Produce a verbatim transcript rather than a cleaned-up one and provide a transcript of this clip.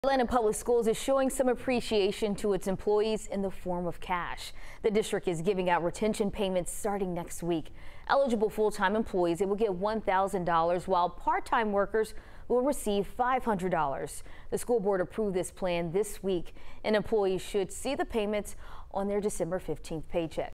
Atlanta Public Schools is showing some appreciation to its employees in the form of cash. The district is giving out retention payments starting next week. Eligible full-time employees will get one thousand dollars, while part-time workers will receive five hundred dollars. The school board approved this plan this week, and employees should see the payments on their December fifteenth paycheck.